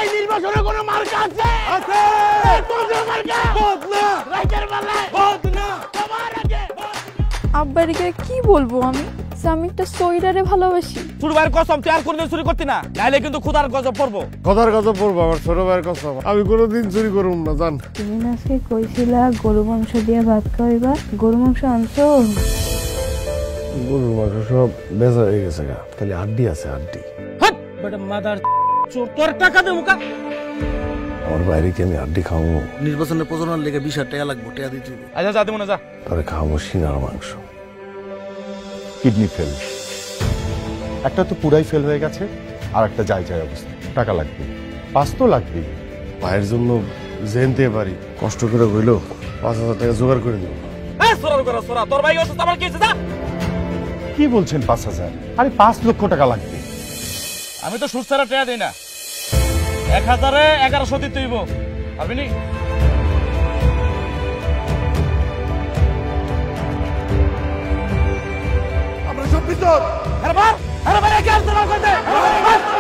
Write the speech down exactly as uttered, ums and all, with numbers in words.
এই নির্বাচনে কোনো মার্কা আছে? আছে। কোন মার্কা? বদনা। রাইটার বলে বদনা। তোমার আগে আব্বারিকে কি বলবো আমি? আমি একটা সইরারে ভালোবাসি। ছোট ভাইয়ের কসম তুই আর কোনদিন চুরি করতি না, নাইলে কিন্তু খোদার গজব পড়বো। খোদার গজব পড়বো আমার ছোট ভাইয়ের কসম, আমি কোনোদিন চুরি করব না। জান তুমি আজকে কইছিলা গরু মাংস দিয়ে ভাত খাইবা, গরু মাংস আনছো? গরুর মাংস সব বেচা হয়ে গেছে গা, খালি হাড্ডি আছে হাড্ডি। হাট বেটা মাদার চোর, তোর টাকা দে মুকা। আমার বাইরে কি আমি হাড্ডি খাওয়াবো? নির্বাচনে প্রচারণার লেগে বিশ হাজার টাকা লাগবে, টাকা দিতে হবে। আচ্ছা যা দেবো না, যা। তাহলে খাওয়াবো সিনার মাংস। কিডনি ফেল, একটা তো পুরাই ফেল হয়ে গেছে, আর একটা যাই যাই অবস্থা। টাকা লাগবে, পাঁচ তো লাগবেই। ভাইয়ের জন্য জেনতে পারি, কষ্ট করে হইলো পাঁচ হাজার টাকা জোগাড় করে দেবো। হ্যাঁ সোরা করে সোরা, তোর ভাই অসুস্থ, আমার কি হয়েছে? যা। কি বলছেন পাঁচ হাজার? আরে পাঁচ লক্ষ টাকা লাগবে। আমি তো সুস্থরা টাকা দিই না, এক হাজারে এগারোশো দিতে হইব, পারবি নি? আমরা সব ভিতর। আরে বার আরে বার, কে আনতে না করতে?